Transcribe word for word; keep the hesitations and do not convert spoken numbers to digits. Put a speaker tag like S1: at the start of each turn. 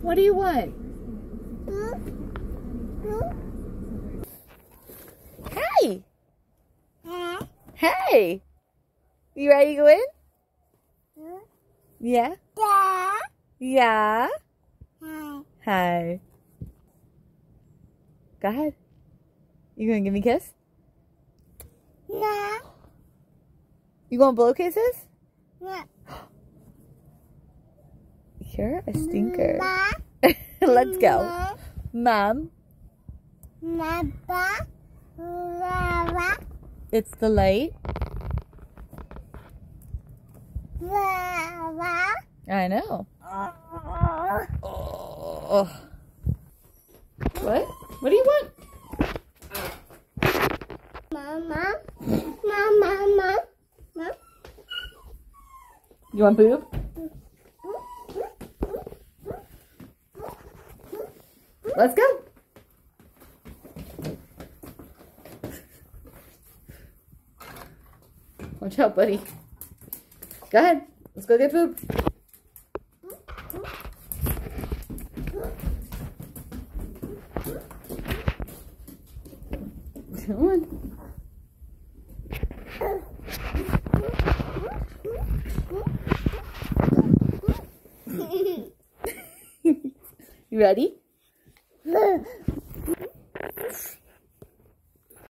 S1: What do you want? Hey! Hey! You ready to go in? Yeah? Yeah? Hi. Go ahead. You gonna give me a kiss?
S2: No.
S1: You want blow kisses?
S2: No.
S1: You're a stinker.
S2: Ma.
S1: Let's go.
S2: Ma.
S1: Mom.
S2: Mama. Mama.
S1: It's the light.
S2: Mama.
S1: I know.
S2: Oh.
S1: Oh. What? What do you want?
S2: Mama. Mama. Mama. Mama.
S1: You want boob? Let's go. Watch out, buddy. Go ahead. Let's go get boob. Come on. You ready?